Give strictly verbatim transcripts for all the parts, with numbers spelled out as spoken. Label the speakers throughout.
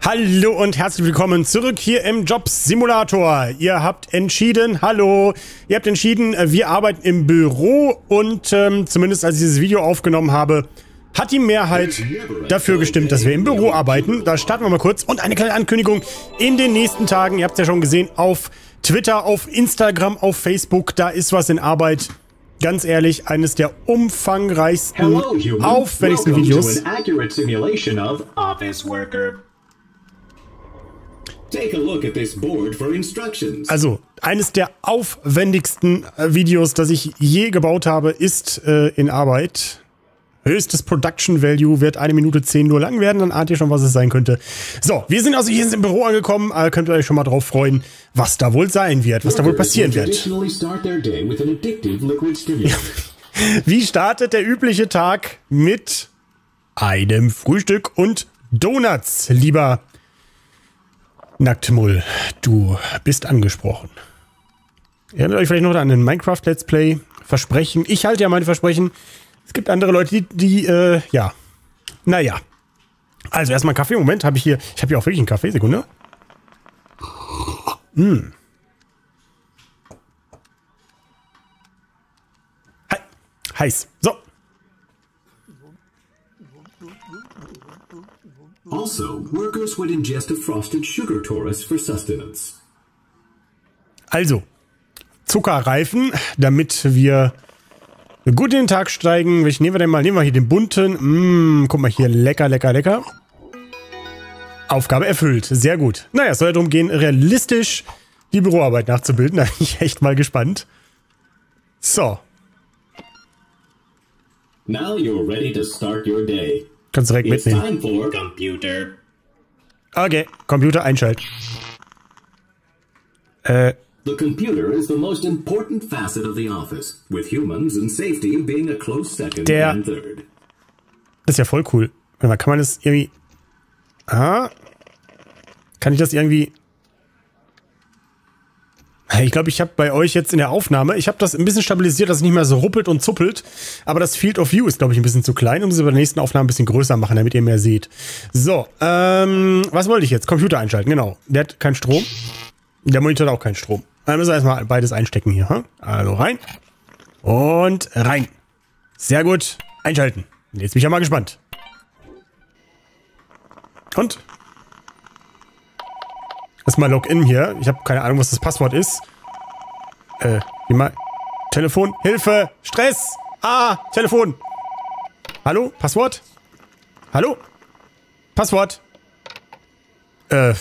Speaker 1: Hallo und herzlich willkommen zurück hier im Jobs-Simulator. Ihr habt entschieden, hallo, ihr habt entschieden, wir arbeiten im Büro und ähm, zumindest als ich dieses Video aufgenommen habe, hat die Mehrheit dafür gestimmt, dass wir im Büro arbeiten. Da starten wir mal kurz. Und eine kleine Ankündigung in den nächsten Tagen, ihr habt es ja schon gesehen, auf Twitter, auf Instagram, auf Facebook, da ist was in Arbeit. Ganz ehrlich, eines der umfangreichsten, Hello, aufwendigsten Videos.
Speaker 2: Take a look at this board for instructions.
Speaker 1: Also, eines der aufwendigsten äh, Videos, das ich je gebaut habe, ist äh, in Arbeit. Höchstes Production Value wird eine Minute zehn nur lang werden, dann ahnt ihr schon, was es sein könnte. So, wir sind also hier im Büro angekommen, äh, könnt ihr euch schon mal drauf freuen, was da wohl sein wird, was da wohl passieren wird. Wie startet der übliche Tag mit einem Frühstück und Donuts, lieber Nacktmull, du bist angesprochen. Ihr erinnert euch vielleicht noch an den Minecraft-Let's Play. Versprechen. Ich halte ja meine Versprechen. Es gibt andere Leute, die, die äh, ja. Naja. Also erstmal Kaffee. Moment, habe ich hier. Ich habe hier auch wirklich einen Kaffee. Sekunde. Hm. He heiß. So.
Speaker 2: Also, workers would ingest a frosted sugar torus for sustenance.
Speaker 1: Also, Zuckerreifen, damit wir gut in den Tag steigen. Welchen nehmen wir denn mal? Nehmen wir hier den bunten. Mmh, guck mal hier, lecker, lecker, lecker. Aufgabe erfüllt. Sehr gut. Naja, es soll ja darum gehen, realistisch die Büroarbeit nachzubilden. Da bin ich echt mal gespannt. So.
Speaker 2: Now you're ready to start your day.
Speaker 1: Kannst direkt
Speaker 2: It's
Speaker 1: mitnehmen.
Speaker 2: time for computer.
Speaker 1: Okay, Computer einschalten. Äh.
Speaker 2: The computer is the most important facet of the office, with humans and safety being a close second
Speaker 1: Der,
Speaker 2: and third.
Speaker 1: Das ist ja voll cool. Warte mal, kann man das irgendwie... Ah? Kann ich das irgendwie... Ich glaube, ich habe bei euch jetzt in der Aufnahme, ich habe das ein bisschen stabilisiert, dass es nicht mehr so ruppelt und zuppelt. Aber das Field of View ist, glaube ich, ein bisschen zu klein. Und muss es bei der nächsten Aufnahme ein bisschen größer machen, damit ihr mehr seht. So, ähm, was wollte ich jetzt? Computer einschalten, genau. Der hat keinen Strom. Der Monitor hat auch keinen Strom. Dann müssen wir erstmal beides einstecken hier. Hm? Also rein. Und rein. Sehr gut. Einschalten. Jetzt bin ich ja mal gespannt. Und? Erstmal Login hier. Ich habe keine Ahnung, was das Passwort ist. Äh, wie mal. Telefon. Hilfe. Stress. Ah, Telefon. Hallo? Passwort? Hallo? Passwort. Äh.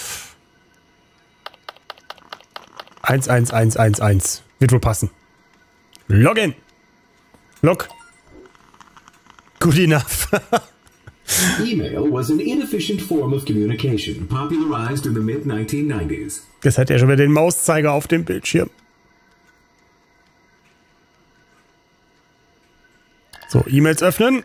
Speaker 1: eins eins eins eins eins. Wird wohl passen. Login. Log. Good enough.
Speaker 2: Email was an inefficient form of communication, popularized in the mid nineteen nineties.
Speaker 1: Das hat ja schon wieder den Mauszeiger auf dem Bildschirm. So, E-Mails öffnen.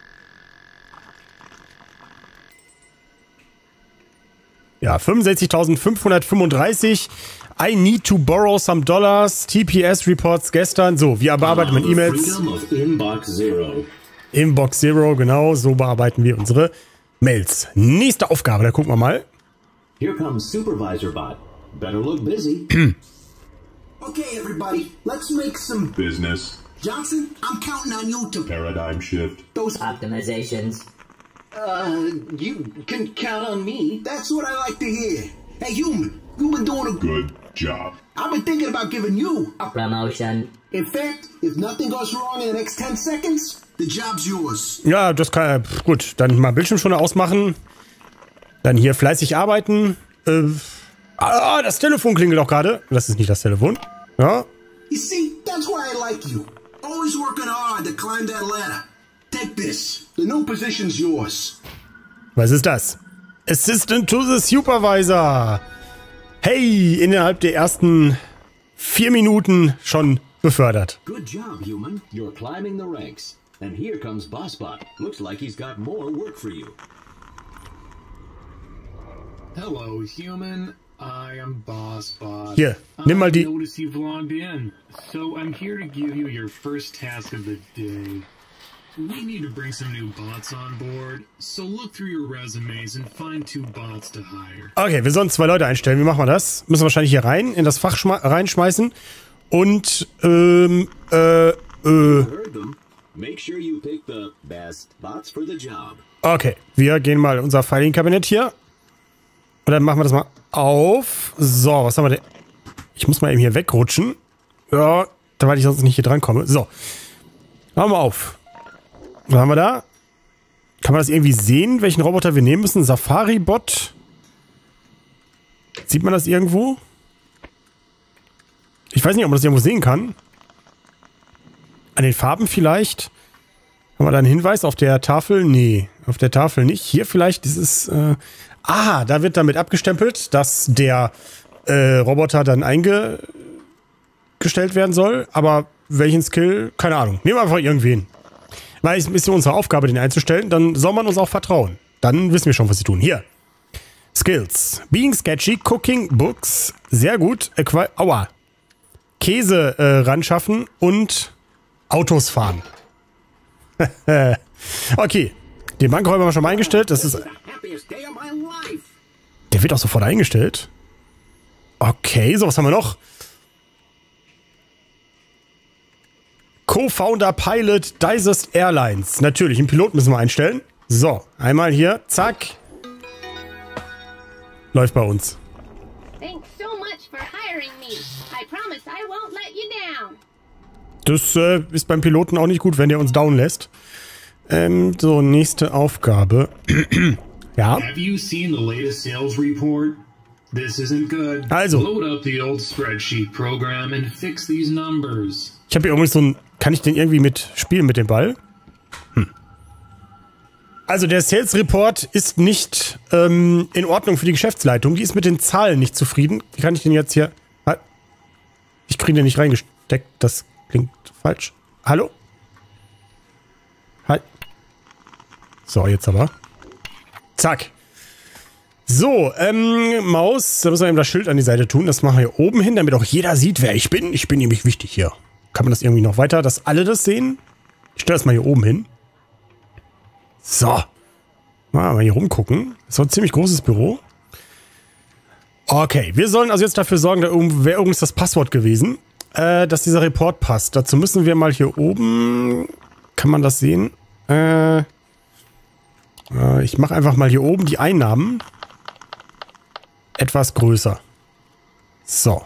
Speaker 1: Ja, fünfundsechzigtausendfünfhundertfünfunddreißig. I need to borrow some dollars. T P S-Reports gestern. So, wie bearbeitet man E-Mails?
Speaker 2: Inbox Zero.
Speaker 1: Inbox Zero, genau. So bearbeiten wir unsere Mails. Nächste Aufgabe, da gucken wir mal.
Speaker 2: Here comes Supervisor Bot. Better look busy.
Speaker 3: Okay, everybody, let's make some
Speaker 4: business.
Speaker 3: Johnson, I'm counting on you to
Speaker 4: Paradigm shift.
Speaker 3: those
Speaker 5: Optimizations.
Speaker 3: Uh, you can count on me. That's what I like to hear. Hey, Human, you've been doing a
Speaker 4: Good job.
Speaker 3: I've been thinking about giving you
Speaker 5: A promotion.
Speaker 3: In fact, if nothing goes wrong in the next ten seconds, the job's yours.
Speaker 1: Ja, das kann... Pff, gut, dann mal Bildschirmschoner ausmachen. Dann hier fleißig arbeiten. Äh, ah, das Telefon klingelt auch gerade. Das ist nicht das Telefon. Ja.
Speaker 3: You see, that's why I like you. Always working hard to climb that ladder. Take this. The new position's yours.
Speaker 1: Was ist das? Assistant to the Supervisor. Hey, innerhalb der ersten vier Minuten schon befördert.
Speaker 2: Good job, Human. You're climbing the ranks. And here comes BossBot. Looks like he's got more work for you.
Speaker 6: Hello, Human. I am BossBot.
Speaker 1: Hier, nimm mal die...
Speaker 6: I notice you've logged in, so I'm here to give you your first task of the day. We need to bring some new bots on board, so look through your resumes and find two bots to hire.
Speaker 1: Okay, wir sollen zwei Leute einstellen. Wie machen wir das? Müssen wir wahrscheinlich hier rein, in das Fach reinschmeißen. Und, ähm, äh, äh.
Speaker 2: Heard them. Make sure you pick the best bots for the job.
Speaker 1: Okay, wir gehen mal in unser Filing-Kabinett hier. Und dann machen wir das mal auf. So, was haben wir denn? Ich muss mal eben hier wegrutschen. Ja, weil ich sonst nicht hier dran komme. So. Machen wir auf. Was haben wir da? Kann man das irgendwie sehen, welchen Roboter wir nehmen müssen? Safari-Bot. Sieht man das irgendwo? Ich weiß nicht, ob man das irgendwo sehen kann. An den Farben vielleicht? Haben wir da einen Hinweis auf der Tafel? Nee, auf der Tafel nicht. Hier vielleicht dieses... Äh ah, da wird damit abgestempelt, dass der äh, Roboter dann eingestellt werden soll. Aber welchen Skill? Keine Ahnung. Nehmen wir einfach irgendwen. Weil es ist unsere Aufgabe, den einzustellen. Dann soll man uns auch vertrauen. Dann wissen wir schon, was sie tun. Hier. Skills. Being sketchy, cooking, books. Sehr gut. Equi Aua. Käse äh, ran schaffen und Autos fahren. Okay. Den Bankräuber haben wir schon mal eingestellt. Das ist... Der wird auch sofort eingestellt. Okay, so, was haben wir noch? Co-Founder Pilot Dysest Airlines. Natürlich, einen Pilot müssen wir einstellen. So, einmal hier. Zack. Läuft bei uns.
Speaker 4: Thanks so much for hiring me. I promise I won't let you down.
Speaker 1: Das äh, ist beim Piloten auch nicht gut, wenn der uns down lässt. Ähm, so, nächste Aufgabe. Ja.
Speaker 6: Have you seen the latest sales report? This isn't good.
Speaker 1: Also.
Speaker 6: Load up the old spreadsheet program and fix these numbers.
Speaker 1: Ich habe hier irgendwie so ein... Kann ich den irgendwie mit spielen mit dem Ball? Hm. Also der Sales Report ist nicht ähm, in Ordnung für die Geschäftsleitung. Die ist mit den Zahlen nicht zufrieden. Wie kann ich den jetzt hier... Ich kriege den nicht reingesteckt. Das klingt falsch. Hallo? Halt. So, jetzt aber. Zack. So, ähm, Maus. Da müssen wir eben das Schild an die Seite tun. Das machen wir hier oben hin, damit auch jeder sieht, wer ich bin. Ich bin nämlich wichtig hier. Kann man das irgendwie noch weiter, dass alle das sehen? Ich stelle das mal hier oben hin. So. Mal hier rumgucken. Das war ein ziemlich großes Büro. Okay, wir sollen also jetzt dafür sorgen, da wäre übrigens das Passwort gewesen, äh, dass dieser Report passt. Dazu müssen wir mal hier oben... Kann man das sehen? Äh, äh, ich mache einfach mal hier oben die Einnahmen etwas größer. So.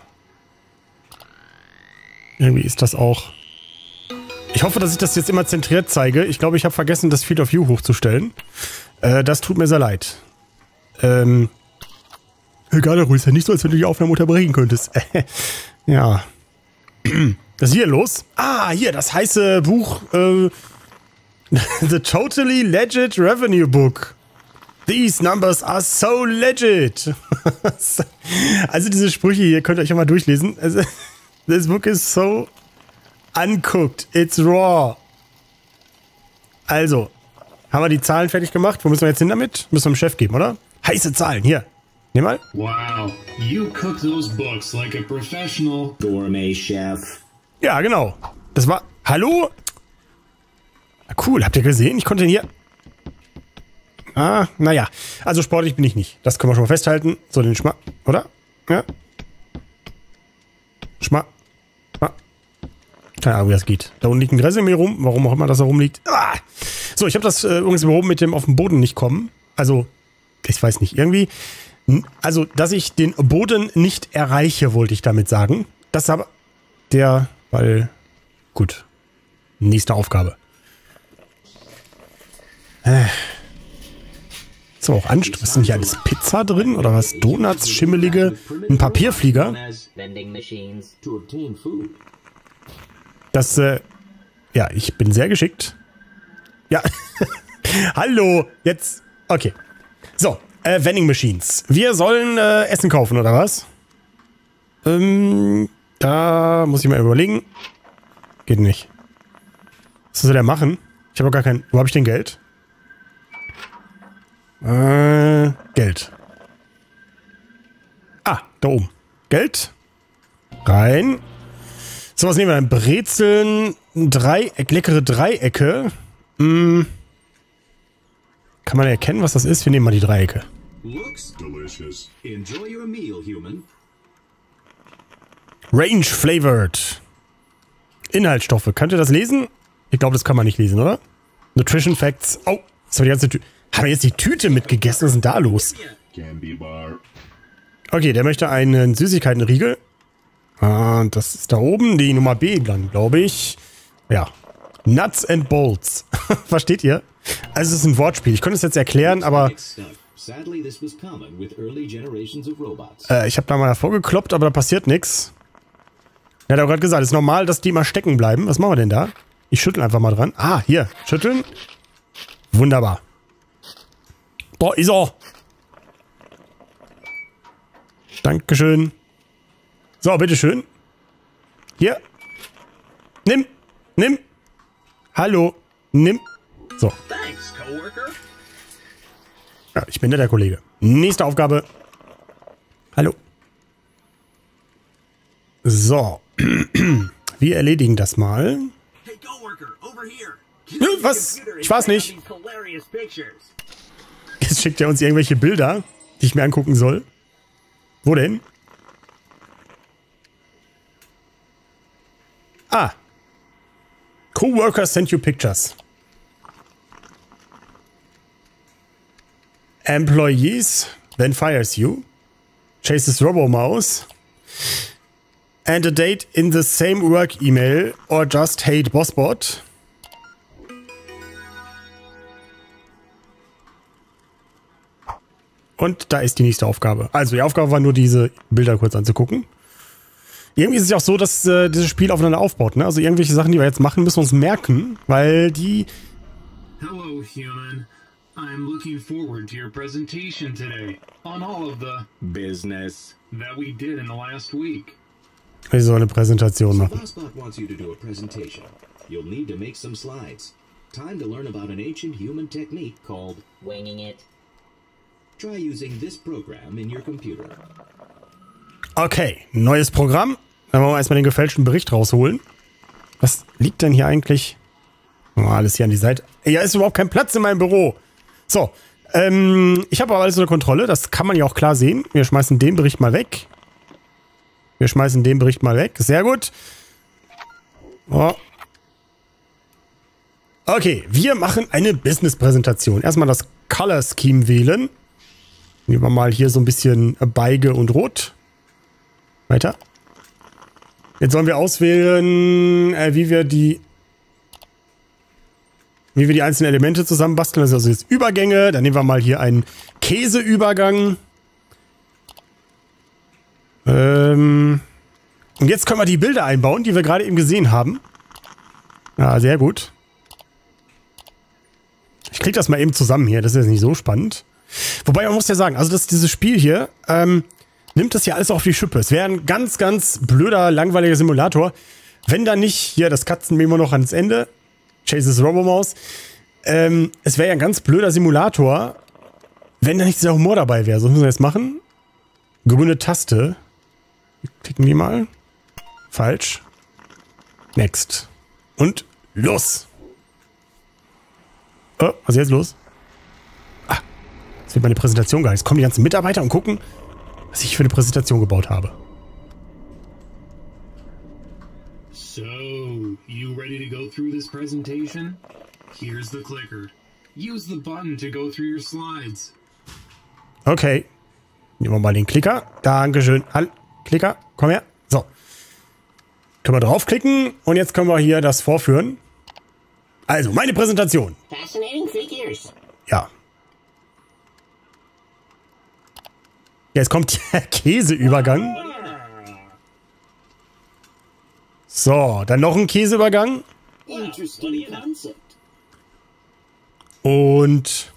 Speaker 1: Irgendwie ist das auch... Ich hoffe, dass ich das jetzt immer zentriert zeige. Ich glaube, ich habe vergessen, das Field of View hochzustellen. Äh, das tut mir sehr leid. Ähm... Egal, Ruhe, ist ja nicht so, als wenn du die Aufnahme unterbrechen könntest. Ja. Was ist hier los? Ah, hier, das heiße Buch, äh, The Totally Legit Revenue Book. These numbers are so legit. Also diese Sprüche hier könnt ihr euch ja mal durchlesen. Also, this book is so uncooked. It's raw. Also, haben wir die Zahlen fertig gemacht? Wo müssen wir jetzt hin damit? Müssen wir dem Chef geben, oder? Heiße Zahlen, hier. Nimm mal.
Speaker 6: Wow, you cook those books like a professional
Speaker 2: Gourmet Chef.
Speaker 1: Ja, genau. Das war... Hallo? Cool, habt ihr gesehen? Ich konnte den hier... Ah, naja. Also sportlich bin ich nicht. Das können wir schon mal festhalten. So, den Schma... Oder? Ja. Schma... Schma... Keine Ahnung, wie das geht. Da unten liegt ein Resümee rum. Warum auch immer das da rumliegt. Ah. So, ich habe das äh, übrigens behoben mit dem auf den Boden nicht kommen. Also, ich weiß nicht. Irgendwie... Also, dass ich den Boden nicht erreiche, wollte ich damit sagen. Das aber der, weil, gut. Nächste Aufgabe. Äh. So, auch anstrengend. Ist nicht alles Pizza drin? Oder was? Donuts, schimmelige, ein Papierflieger. Das, äh, ja, ich bin sehr geschickt. Ja. Hallo, jetzt, okay. So. Äh, Vending Machines. Wir sollen äh, Essen kaufen, oder was? Ähm, da muss ich mal überlegen. Geht nicht. Was soll der machen? Ich habe gar kein... Wo habe ich denn Geld? Äh, Geld. Ah, da oben. Geld. Rein. So, was nehmen wir denn? Brezeln, Dreieck, leckere Dreiecke. Hm. Kann man erkennen, was das ist? Wir nehmen mal die Dreiecke.
Speaker 2: Looks delicious. Enjoy your meal, human.
Speaker 1: Range Flavored. Inhaltsstoffe. Könnt ihr das lesen? Ich glaube, das kann man nicht lesen, oder? Nutrition Facts. Oh, das war die ganze Tüte. Haben wir jetzt die Tüte mitgegessen? Was ist denn da los?
Speaker 2: Candy bar.
Speaker 1: Okay, der möchte einen Süßigkeitenriegel. Ah, das ist da oben die Nummer B dann, glaube ich. Ja. Nuts and Bolts. Versteht ihr? Also es ist ein Wortspiel. Ich könnte es jetzt erklären, aber
Speaker 2: Sadly, this was common with early generations of robots.
Speaker 1: äh, ich habe da mal davor gekloppt, aber da passiert nichts. Er hat auch gerade gesagt, es ist normal, dass die immer stecken bleiben. Was machen wir denn da? Ich schüttel einfach mal dran. Ah, hier. Schütteln. Wunderbar. Boah, ist er. Dankeschön. So, bitteschön. Hier. Nimm. Nimm. Hallo. Nimm. So.
Speaker 2: Thanks, coworker.
Speaker 1: Ja, ich bin ja der Kollege. Nächste Aufgabe. Hallo. So. Wir erledigen das mal.
Speaker 2: Hey, coworker, over here.
Speaker 1: Nö, was? Ich weiß nicht. Jetzt schickt er uns irgendwelche Bilder, die ich mir angucken soll. Wo denn? Ah. Coworker sent you pictures. Employees then fires you. Chases Robo-Mouse. And a date in the same work email or just hate Bossbot. Und da ist die nächste Aufgabe. Also die Aufgabe war nur, diese Bilder kurz anzugucken. Irgendwie ist es ja auch so, dass äh, dieses Spiel aufeinander aufbaut. Ne? Also irgendwelche Sachen, die wir jetzt machen, müssen wir uns merken, weil die...
Speaker 6: Hello, human. I'm looking forward to your presentation today on all of the
Speaker 2: Business.
Speaker 6: that we did in the last week.
Speaker 1: Ich soll eine Präsentation machen.
Speaker 2: Bossbot wants you to do a presentation. You'll need to make some slides. Time to learn about an ancient human technique called
Speaker 5: Winging it.
Speaker 2: try using this program in your computer.
Speaker 1: Okay, neues Programm. Dann wollen wir erstmal den gefälschten Bericht rausholen. Was liegt denn hier eigentlich? Oh, alles hier an die Seite. Hier ist überhaupt kein Platz in meinem Büro. So, ähm, ich habe aber alles unter Kontrolle. Das kann man ja auch klar sehen. Wir schmeißen den Bericht mal weg. Wir schmeißen den Bericht mal weg. Sehr gut. Oh. Okay, wir machen eine Business-Präsentation. Erstmal das Color Scheme wählen. Nehmen wir mal hier so ein bisschen Beige und Rot. Weiter. Jetzt sollen wir auswählen, äh, wie wir die wie wir die einzelnen Elemente zusammenbasteln. Das ist also jetzt Übergänge. Dann nehmen wir mal hier einen Käseübergang. Ähm, und jetzt können wir die Bilder einbauen, die wir gerade eben gesehen haben. Ja, sehr gut. Ich kriege das mal eben zusammen hier. Das ist jetzt nicht so spannend. Wobei, man muss ja sagen, also das, dieses Spiel hier ähm, nimmt das ja alles auf die Schippe. Es wäre ein ganz, ganz blöder, langweiliger Simulator, wenn da nicht, hier das Katzenmemo noch ans Ende, Chases Robo-Mouse, ähm, es wäre ja ein ganz blöder Simulator, wenn da nicht dieser Humor dabei wäre. So müssen wir jetzt machen. Grüne Taste. Klicken die mal. Falsch. Next. Und los. Oh, was ist jetzt los? Ah, jetzt wird meine Präsentation gar nicht. Jetzt kommen die ganzen Mitarbeiter und gucken, was ich für eine Präsentation gebaut habe.
Speaker 6: So, you ready to go through this presentation? Here's the clicker. Use the button to go through your slides.
Speaker 1: Okay. Nehmen wir mal den Klicker. Dankeschön. Halt, Klicker, komm her. So. Können wir draufklicken und jetzt können wir hier das vorführen. Also, meine Präsentation.
Speaker 5: Fascinating figures.
Speaker 1: Ja. Jetzt kommt der Käseübergang. So, dann noch ein Käseübergang.
Speaker 5: Interesting concept.
Speaker 1: Und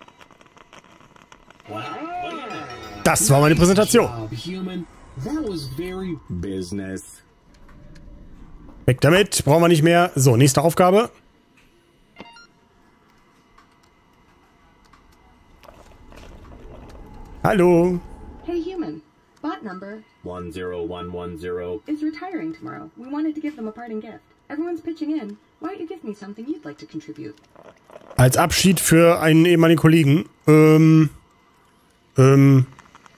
Speaker 1: das war meine Präsentation.
Speaker 6: Job, human. That was very
Speaker 2: Business.
Speaker 1: Weg damit, brauchen wir nicht mehr. So, nächste Aufgabe. Hallo.
Speaker 7: Hey human, bot number
Speaker 2: one zero one one zero.
Speaker 7: is retiring tomorrow. We wanted to give them a parting gift. Everyone's pitching in. Why don't you give me something you'd like to contribute?
Speaker 1: Als Abschied für einen ehemaligen Kollegen. Ähm. Ähm.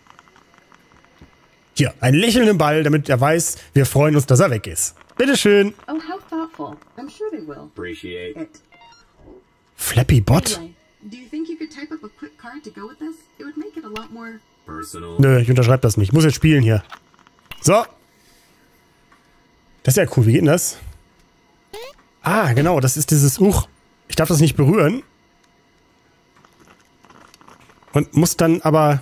Speaker 1: Hier, einen lächelnden Ball, damit er weiß, wir freuen uns, dass er weg ist. Bitteschön.
Speaker 7: Oh, how thoughtful. I'm sure they will.
Speaker 2: Appreciate
Speaker 7: It.
Speaker 1: Flappy Bot?
Speaker 7: Anyway, do you think you could type up a quick card to go with this? It would make it a lot more...
Speaker 2: personal.
Speaker 1: Nö, ich unterschreibe das nicht. Ich muss jetzt spielen hier. So. Das ist ja cool. Wie geht denn das? Ah, genau. Das ist dieses... Uch. Ich darf das nicht berühren. Und muss dann aber...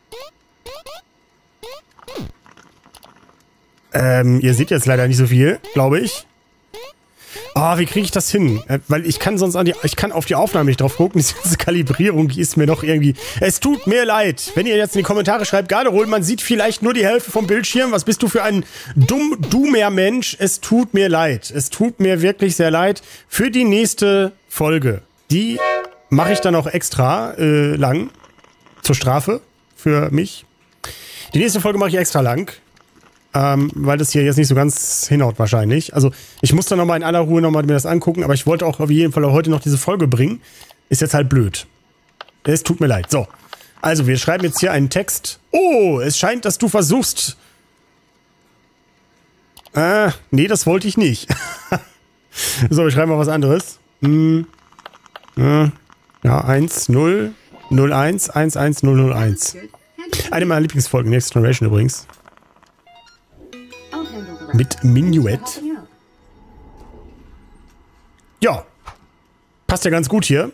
Speaker 1: Ähm, ihr seht jetzt leider nicht so viel, glaube ich. Ah, oh, wie kriege ich das hin? Äh, weil ich kann sonst an die, ich kann auf die Aufnahme nicht drauf gucken. Diese Kalibrierung, die ist mir noch irgendwie... Es tut mir leid, wenn ihr jetzt in die Kommentare schreibt, Garderol, man sieht vielleicht nur die Hälfte vom Bildschirm. Was bist du für ein dumm, dummer Mensch? Es tut mir leid. Es tut mir wirklich sehr leid. Für die nächste Folge, die mache ich dann auch extra äh, lang. Zur Strafe für mich. Die nächste Folge mache ich extra lang. Ähm, weil das hier jetzt nicht so ganz hinhaut wahrscheinlich. Also ich muss dann nochmal in aller Ruhe nochmal mir das angucken, aber ich wollte auch auf jeden Fall heute noch diese Folge bringen. Ist jetzt halt blöd. Es tut mir leid. So, also wir schreiben jetzt hier einen Text. Oh, es scheint, dass du versuchst... Äh, nee, das wollte ich nicht. So, wir schreiben mal was anderes. Hm. Ja, eins, null, null, eins, eins, eins, null, null, eins. Eine meiner Lieblingsfolgen, Next Generation übrigens. Mit Minuet. Ja. Passt ja ganz gut hier.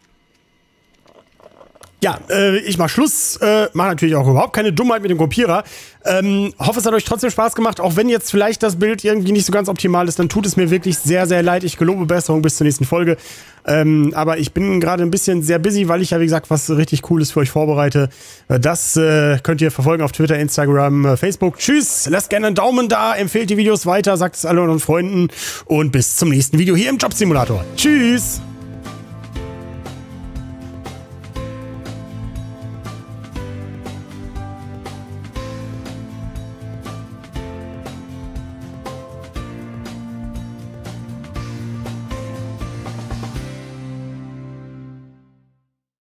Speaker 1: Ja, äh, ich mach Schluss. Äh, mach natürlich auch überhaupt keine Dummheit mit dem Kopierer. Ähm, hoffe, es hat euch trotzdem Spaß gemacht. Auch wenn jetzt vielleicht das Bild irgendwie nicht so ganz optimal ist, dann tut es mir wirklich sehr, sehr leid. Ich gelobe Besserung bis zur nächsten Folge. Ähm, aber ich bin gerade ein bisschen sehr busy, weil ich ja, wie gesagt, was richtig Cooles für euch vorbereite. Das äh, könnt ihr verfolgen auf Twitter, Instagram, äh, Facebook. Tschüss, lasst gerne einen Daumen da, empfehlt die Videos weiter, sagt es allen euren Freunden und bis zum nächsten Video hier im Jobsimulator. Tschüss!